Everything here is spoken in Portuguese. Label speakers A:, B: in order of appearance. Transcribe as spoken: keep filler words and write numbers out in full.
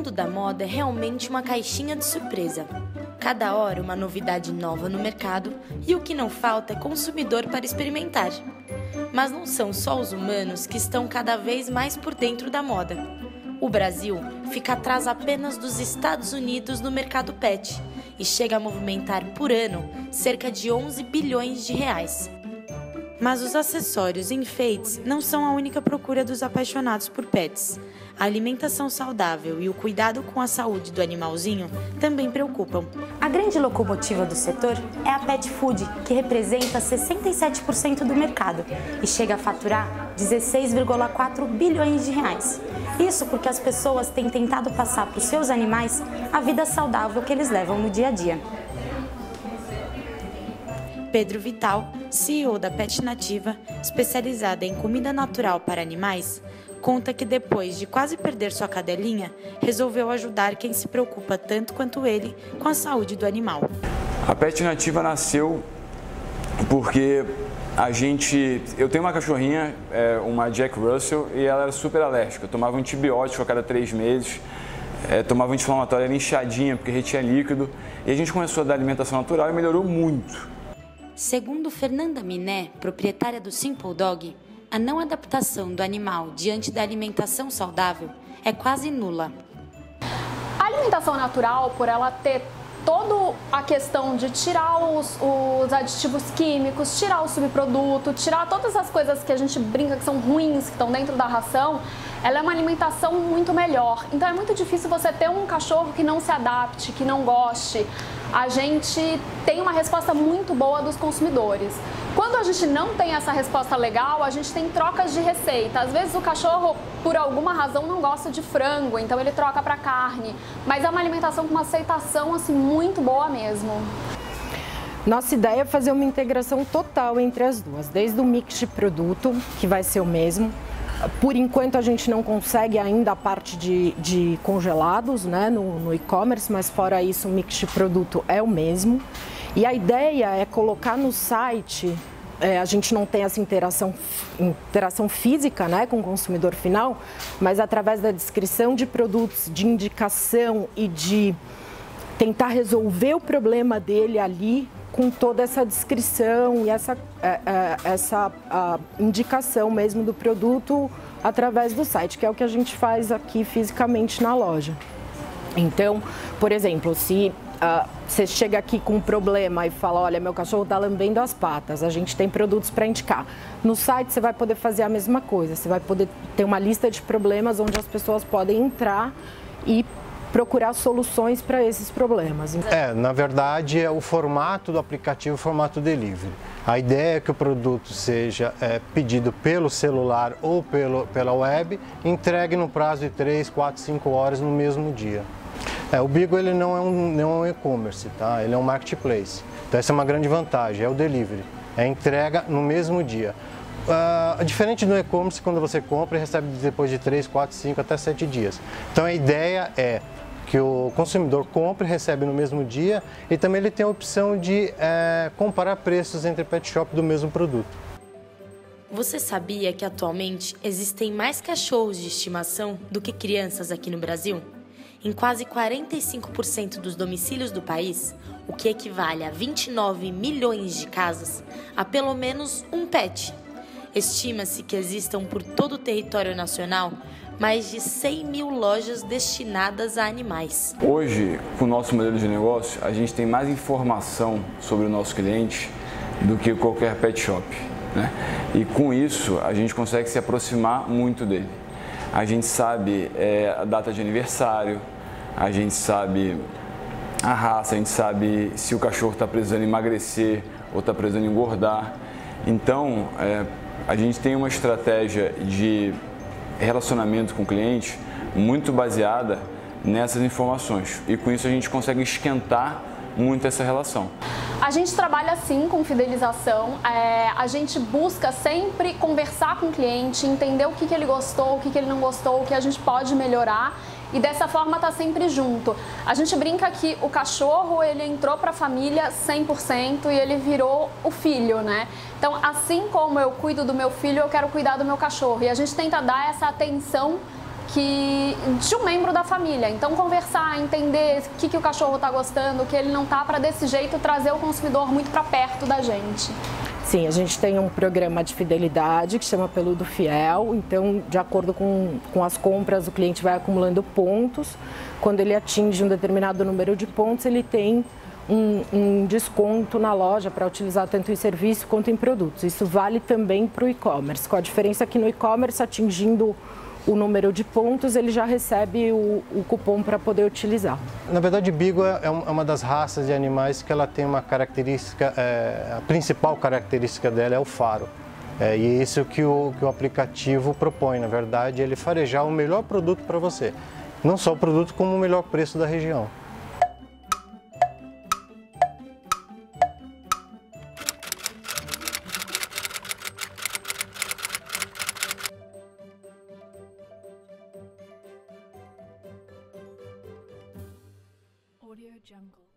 A: mundo da moda é realmente uma caixinha de surpresa. Cada hora uma novidade nova no mercado e o que não falta é consumidor para experimentar. Mas não são só os humanos que estão cada vez mais por dentro da moda. O Brasil fica atrás apenas dos Estados Unidos no mercado pet e chega a movimentar por ano cerca de onze bilhões de reais. Mas os acessórios e enfeites não são a única procura dos apaixonados por pets. A alimentação saudável e o cuidado com a saúde do animalzinho também preocupam.
B: A grande locomotiva do setor é a pet food, que representa sessenta e sete por cento do mercado e chega a faturar dezesseis vírgula quatro bilhões de reais. Isso porque as pessoas têm tentado passar para os seus animais a vida saudável que eles levam no dia a dia.
A: Pedro Vital, C E O da Pet Nativa, especializada em comida natural para animais, conta que depois de quase perder sua cadelinha, resolveu ajudar quem se preocupa tanto quanto ele com a saúde do animal.
C: A Pet Nativa nasceu porque a gente... Eu tenho uma cachorrinha, uma Jack Russell, e ela era super alérgica. Eu tomava um antibiótico a cada três meses, é, tomava um anti-inflamatório, era inchadinha porque retinha líquido. E a gente começou a dar alimentação natural e melhorou muito.
A: Segundo Fernanda Miné, proprietária do Simple Dog, a não adaptação do animal diante da alimentação saudável é quase nula.
D: A alimentação natural, por ela ter toda a questão de tirar os, os aditivos químicos, tirar o subproduto, tirar todas as coisas que a gente brinca que são ruins, que estão dentro da ração, ela é uma alimentação muito melhor. Então é muito difícil você ter um cachorro que não se adapte, que não goste. A gente tem uma resposta muito boa dos consumidores. Quando a gente não tem essa resposta legal, a gente tem trocas de receita. Às vezes o cachorro, por alguma razão, não gosta de frango, então ele troca para carne. Mas é uma alimentação com uma aceitação assim, muito boa mesmo.
E: Nossa ideia é fazer uma integração total entre as duas, desde o mix de produto, que vai ser o mesmo. Por enquanto a gente não consegue ainda a parte de, de congelados, né, no, no e-commerce, mas fora isso o mix de produto é o mesmo. E a ideia é colocar no site, é, a gente não tem essa interação, interação física, né, com o consumidor final, mas através da descrição de produtos, de indicação e de tentar resolver o problema dele ali, com toda essa descrição e essa, essa a indicação mesmo do produto através do site, que é o que a gente faz aqui fisicamente na loja. Então, por exemplo, se uh, você chega aqui com um problema e fala, olha, meu cachorro está lambendo as patas, a gente tem produtos para indicar. No site você vai poder fazer a mesma coisa, você vai poder ter uma lista de problemas onde as pessoas podem entrar e procurar soluções para esses problemas.
F: É, na verdade, é o formato do aplicativo, o formato delivery. A ideia é que o produto seja é, pedido pelo celular ou pelo, pela web, entregue no prazo de três, quatro, cinco horas no mesmo dia. É, o Beagle ele não é um, não é um e-commerce, tá? Ele é um marketplace. Então essa é uma grande vantagem, é o delivery. É a entrega no mesmo dia. Uh, diferente do e-commerce, quando você compra e recebe depois de três, quatro, cinco, até sete dias. Então a ideia é que o consumidor compre e recebe no mesmo dia e também ele tem a opção de é, comparar preços entre pet shop do mesmo produto.
A: Você sabia que atualmente existem mais cachorros de estimação do que crianças aqui no Brasil? Em quase quarenta e cinco por cento dos domicílios do país, o que equivale a vinte e nove milhões de casas, há pelo menos um pet. Estima-se que existam por todo o território nacional mais de cem mil lojas destinadas a animais.
C: Hoje, com o nosso modelo de negócio, a gente tem mais informação sobre o nosso cliente do que qualquer pet shop, né? E com isso, a gente consegue se aproximar muito dele. A gente sabe é, a data de aniversário, a gente sabe a raça, a gente sabe se o cachorro está precisando emagrecer ou está precisando engordar. Então, é, a gente tem uma estratégia de relacionamento com o cliente muito baseada nessas informações e com isso a gente consegue esquentar muito essa relação.
D: A gente trabalha sim com fidelização, é, a gente busca sempre conversar com o cliente, entender o que, que ele gostou, o que, que ele não gostou, o que a gente pode melhorar e dessa forma tá sempre junto. A gente brinca que o cachorro ele entrou para a família cem por cento e ele virou o filho, né? Então, assim como eu cuido do meu filho, eu quero cuidar do meu cachorro e a gente tenta dar essa atenção que de um membro da família. Então, conversar, entender o que, que o cachorro está gostando, o que ele não está, para desse jeito trazer o consumidor muito para perto da gente.
E: Sim, a gente tem um programa de fidelidade que chama Peludo Fiel. Então, de acordo com, com as compras, o cliente vai acumulando pontos. Quando ele atinge um determinado número de pontos, ele tem um, um desconto na loja para utilizar tanto em serviço quanto em produtos. Isso vale também para o e-commerce, com a diferença que no e-commerce, atingindo o número de pontos, ele já recebe o, o cupom para poder utilizar.
F: Na verdade, Beagle é uma das raças de animais que ela tem uma característica, é, a principal característica dela é o faro. É, e é isso que o, que o aplicativo propõe, na verdade, ele farejar o melhor produto para você. Não só o produto, como o melhor preço da região.
G: Audio Jungle.